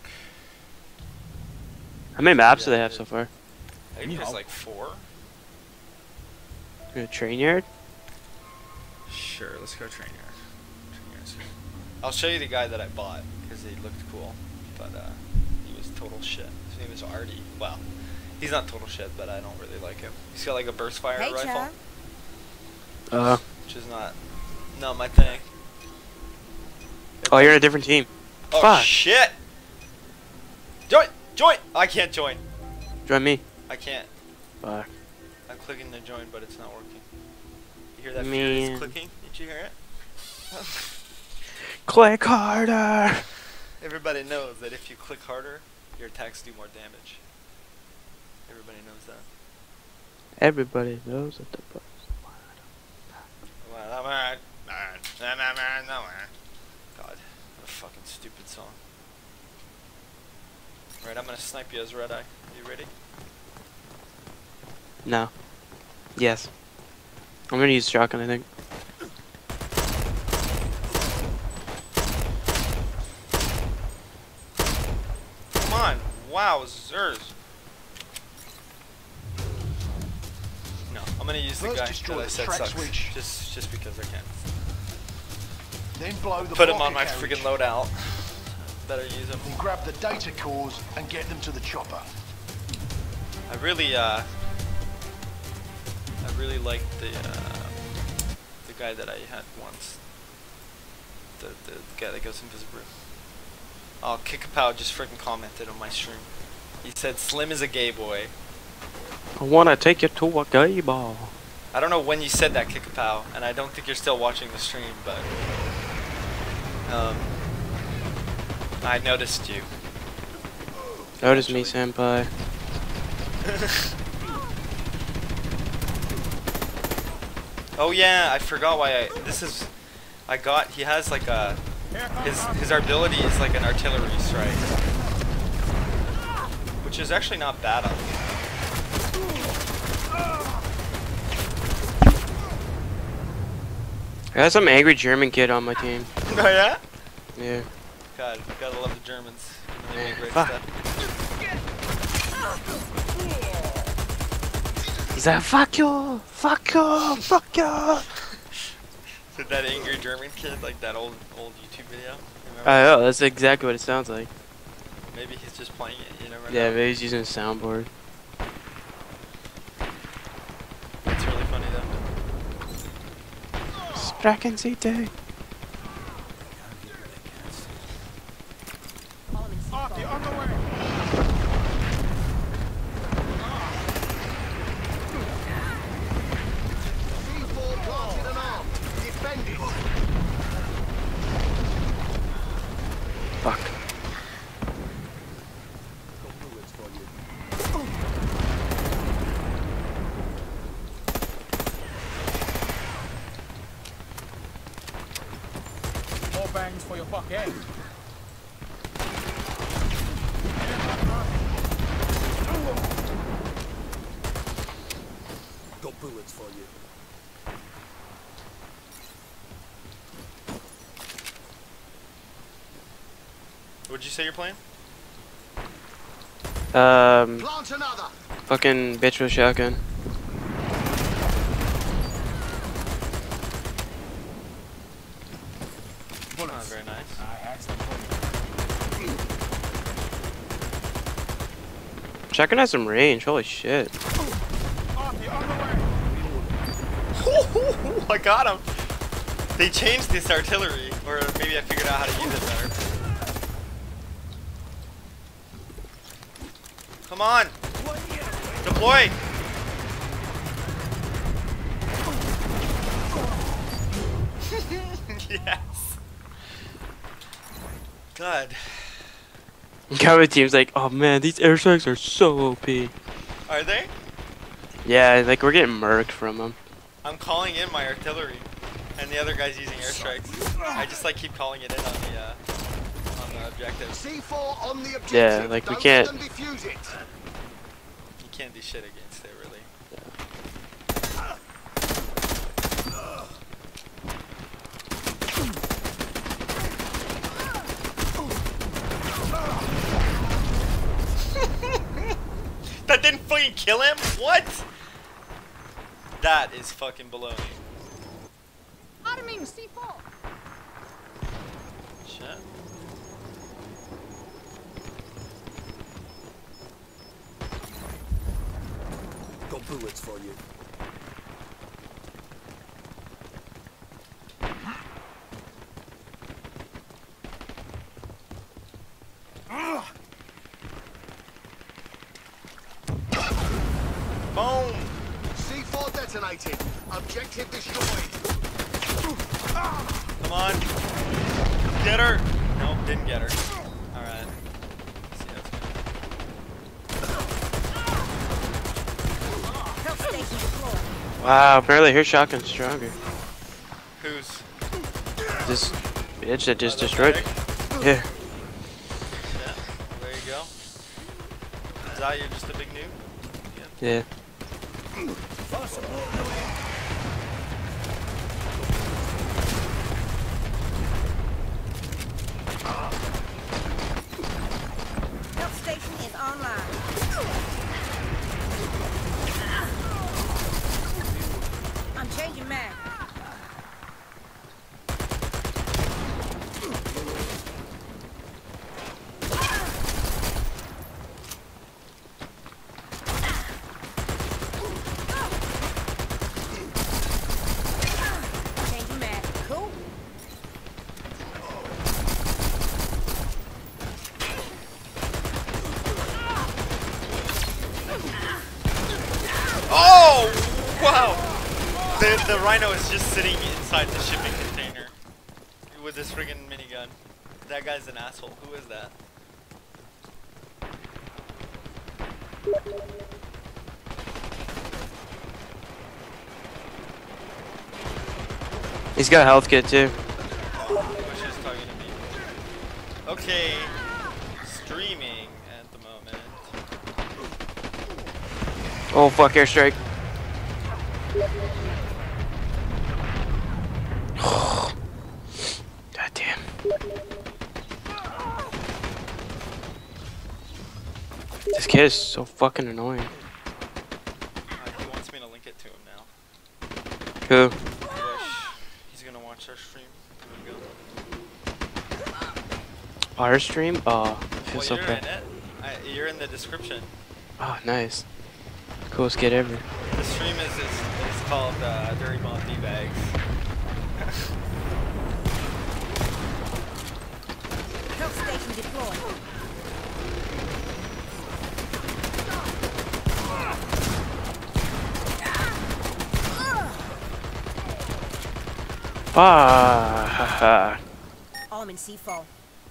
How many maps Yeah, do they I have did. so far? I think there's like four. In a train yard? Sure, let's go train yard. Train yard's good. I'll show you the guy that I bought because he looked cool, but uh, he was total shit. His name is Artie. Well, he's not total shit, but I don't really like him. He's got like a burst fire Hey, rifle, Chad. Uh. which is not not my thing. Oh, you're in a different team. Oh Fuck. shit! Join! Join! I can't join. Join me. I can't. Fuck. I'm clicking to join, but it's not working. You hear that furious Man. clicking? Did you hear it? Click harder. Everybody knows that if you click harder, your attacks do more damage. Everybody knows that. Everybody knows that the bus. God, what a fucking stupid song. Alright, I'm gonna snipe you as Red Eye. You ready? No. Yes. I'm gonna use shotgun, I think. Come on! Wow, Zers! No, I'm gonna use the First guy destroy that I the said track sucks. switch. Just, just because I can. Then blow the Put him blocker on my carriage. freaking loadout. Better use him. Then grab the data cores and get them to the chopper. I really, uh, I really liked the, uh, the guy that I had once. The, the guy that goes invisible. Oh, Kickapow just freaking commented on my stream. He said, Slim is a gay boy. I wanna take you to a gay ball. I don't know when you said that, Kickapow, and I don't think you're still watching the stream, but, um, I noticed you. Notice me, senpai. Oh yeah, I forgot why I, this is, I got, he has like a, his, his ability is like an artillery strike. Which Which is actually not bad on me. I got some angry German kid on my team. Oh yeah? Yeah. God, gotta love the Germans. They make great Fuck. stuff. He's like, fuck you, fuck you, fuck you. Did that angry German kid, like that old old YouTube video? Remember? I know, that's exactly what it sounds like. Maybe he's just playing it. You never know. Yeah, maybe he's using a soundboard. It's really funny though. Sprachen Sie day. C four planted and armed. Defend it. Fuck. Got bullets for you. More bangs for your buck head. Got bullets for you. What'd you say you're playing? Um, Plant another. fucking bitch with shotgun. Oh, very nice. I asked them for Shotgun has some range, holy shit. I got him. They changed this artillery, or maybe I figured out how to use it better. Come on! Deploy! Yes! God. Cover team's like, oh man, these airstrikes are so O P. Are they? Yeah, like we're getting murked from them. I'm calling in my artillery, and the other guy's using airstrikes. I just like keep calling it in on the uh, on the objective. C four on the objective. Yeah, like, we Don't can't- let them defuse it. You can't do shit against it, really. That didn't fucking kill him? What? That is fucking baloney. Arming C four. Shit. Got bullets for you. Boom! C four detonated. Objective destroyed. Come on. Get her! Nope, didn't get her. Alright. See how it's going. Help station deployed. Wow, apparently her shotgun's stronger. Who's? This bitch that just Oh, the destroyed. medic? Yeah. Yeah, there you go. Is that you're just a big noob? Yeah. Help station is online. I'm changing mag. Changing mag. Cool. Oh! Wow! The, the rhino is just sitting inside the shipping container with this friggin' minigun. That guy's an asshole. Who is that? He's got a health kit too. Oh, she's talking to me. Okay. Streaming at the moment. Oh fuck, airstrike. God damn. This kid is so fucking annoying. Uh, he wants me to link it to him now. Who? Bush. He's gonna watch our stream. Here we go. Our stream? Oh, I feel Well, so you're bad. in it. I, you're in the description. Oh, nice. Coolest kid ever. The stream is is, is called uh, Dirty Mom D-Bags. Help station deployed. Ah, haha. Arm in C four.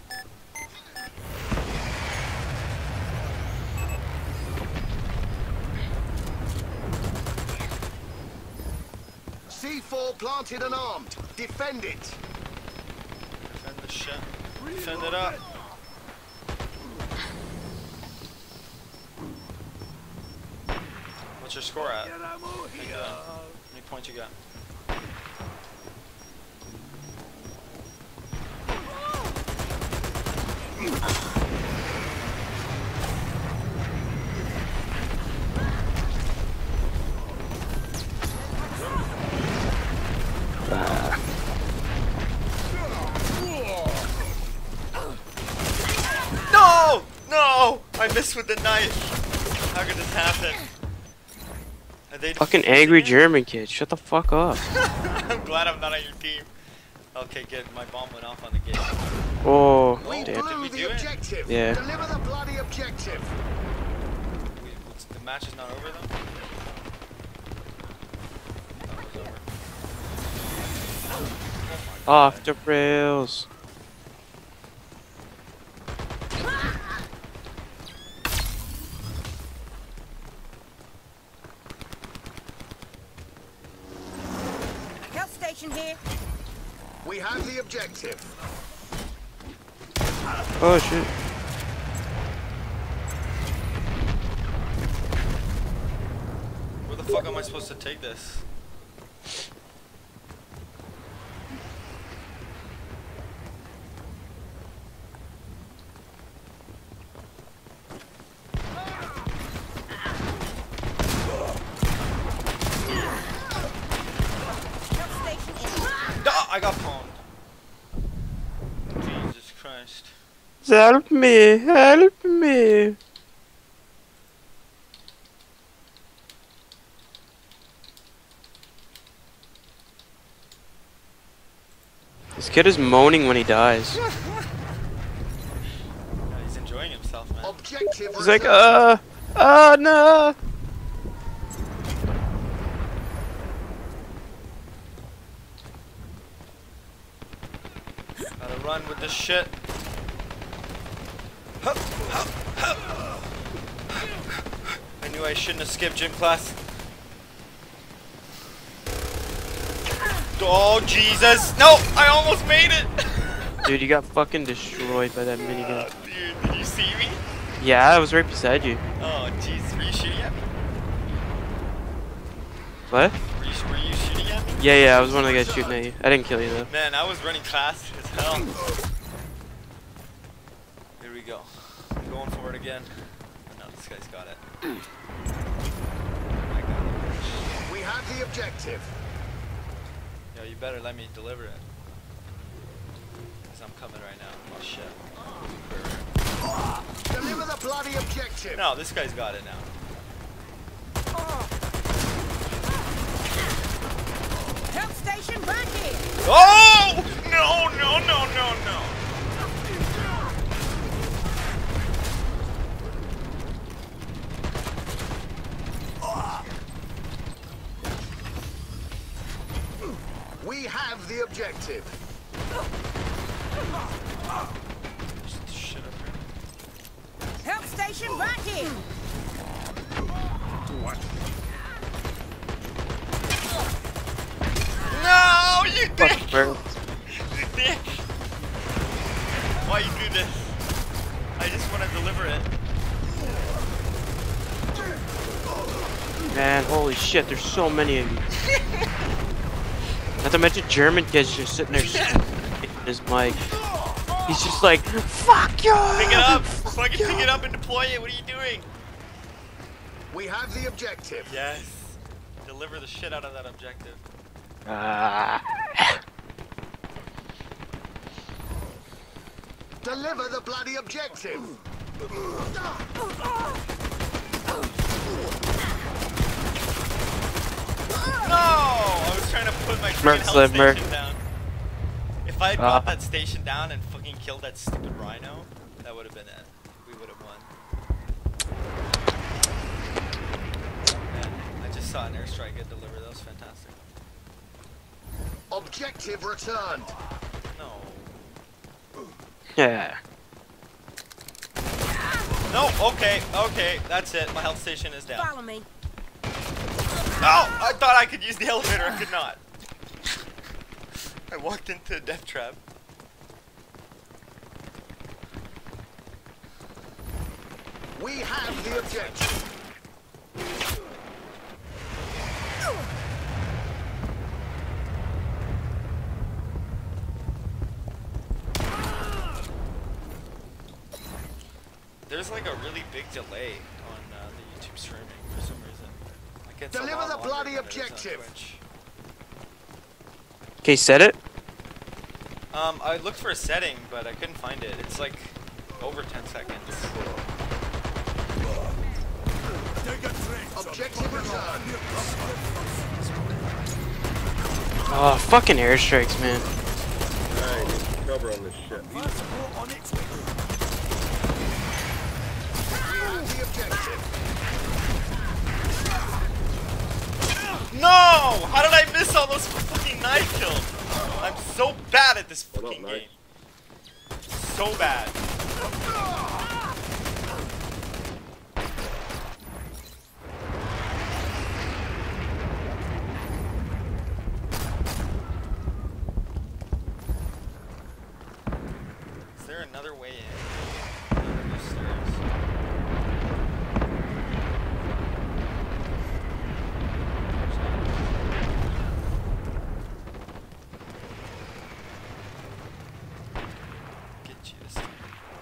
C four planted and armed. Defend it. Defend the shit. Defend it up. What's your score at? How many points you got? No! No! I missed with the knife. How could this happen? Are they Fucking angry German kid. Shut the fuck up. I'm glad I'm not on your team. Okay, good. My bomb went off on the gate. Oh, We damn. blew we the do it? objective. Yeah. Deliver the bloody objective. We, it's- the match is not over though? That was over. Off the rails. Help station here. We have the objective. Oh shit. Where the fuck am I supposed to take this? Help station in. Ah, I got pwned. Jesus Christ. Help me, help me. This kid is moaning when he dies. Yeah, he's enjoying himself, man. Objective. He's like, reserved. uh, uh, no. Gotta run with this shit. Hup, hup, hup. I knew I shouldn't have skipped gym class. Oh Jesus! No! I almost made it! Dude, you got fucking destroyed by that minigun. Dude, did you see me? Yeah, I was right beside you. Oh jeez, were you shooting at me? What? Were you, were you shooting at me? Yeah, yeah, I was one of the guys shooting at you. I didn't kill you though. Man, I was running fast as hell. Here we go. I'm going for it again. No, this guy's got it. I got it. We have the objective. Yo, you better let me deliver it. Because I'm coming right now. Oh shit. Deliver the bloody objective. No, this guy's got it now. Help station back here. Oh! No, no, no, no, no. We have the objective. Shit up here. Help station back here. No, you dick! Fuck, bro. You dick! Why you do this? I just want to deliver it. man. Holy shit, there's so many of you. Not to mention German kids just sitting there in his mic. He's just like, fuck you! Pick it up! Fucking pick it up and deploy it. What are you doing? We have the objective. Yes. Deliver the shit out of that objective. Ah. Deliver the bloody objective. No! I was trying to put my train Merc health slip, station Merc. down. If I had Uh. brought that station down and fucking killed that stupid rhino, that would have been it. We would have won. Man, I just saw an airstrike get delivered. That was fantastic. Objective returned. No. Yeah. No, okay, okay, that's it. My health station is down. Follow me. Oh, I thought I could use the elevator. I could not. I walked into a death trap. We have the objective. There's like a really big delay on uh, the YouTube streaming for some reason. Like it's a Deliver lot the longer bloody than it is on objective. Twitch. Okay, set it. Um, I looked for a setting, but I couldn't find it. It's like over ten seconds. Objective returned. Oh, fucking airstrikes, man. Alright, cover on this shit. We have the objective. No! How did I miss all those fucking knife kills? I'm so bad at this Hold up, fucking knife. game. So bad. Is there another way in? No, there's stairs. Get you this time.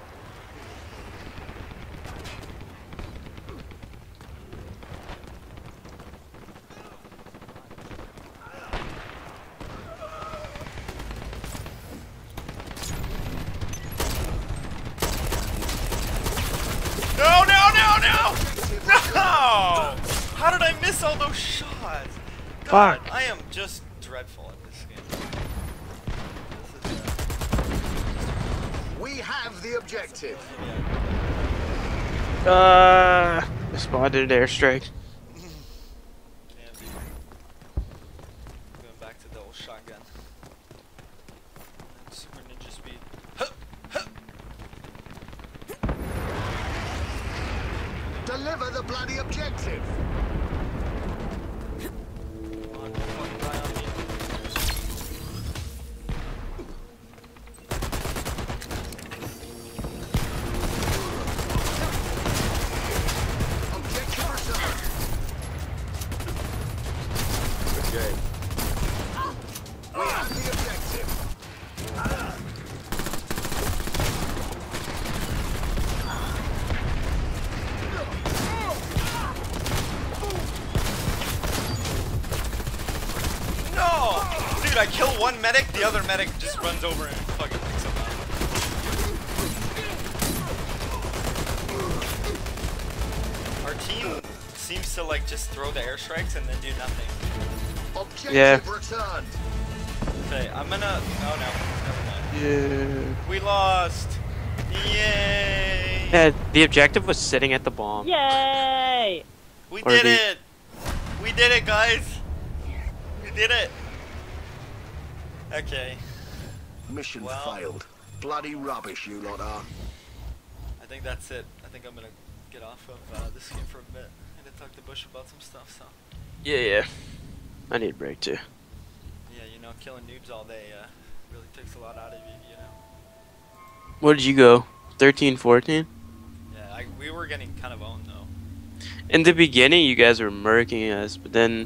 No, no, no, no! No! How did I miss all those shots? God, Fuck. I am just dreadful at this game. This is, uh, We have the objective. yeah. Uh, I spotted an airstrike. Damn, dude. Going back to the old shotgun. Super ninja speed. Huh, huh. Deliver the bloody objective. Come on, fucking die on me. Objective returned. Good game. We have the objective. No! Dude, I kill one medic, the other medic just runs over and fucking picks him up. Our team seems to like just throw the airstrikes and then do nothing. Objective Yeah. returned. Okay, I'm gonna. Oh no, never mind. Yeah. We lost! Yay! Yeah, the objective was sitting at the bomb. Yay! We Or did the- it! We did it, guys! We did it! Okay, Mission Well. failed. Bloody rubbish, you lot are. I think that's it. I think I'm gonna get off of uh, this game for a bit. I need to talk to Bush about some stuff, so. Yeah, yeah. I need a break too. Yeah, you know, killing noobs all day uh, really takes a lot out of you, you know. What did you go? thirteen, fourteen? Yeah, I, we were getting kind of owned though. In the beginning, you guys were murking us, but then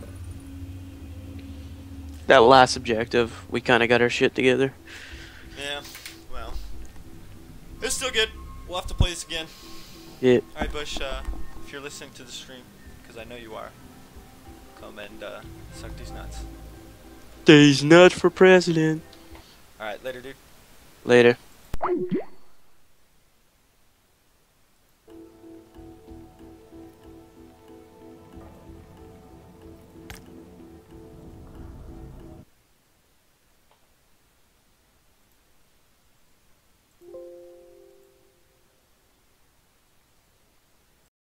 that last objective, we kind of got our shit together. Yeah, well, it's still good. We'll have to play this again. Yeah. Alright, Bush, uh, if you're listening to the stream, because I know you are, come and uh, suck these nuts. These nuts for president. Alright, later, dude. Later.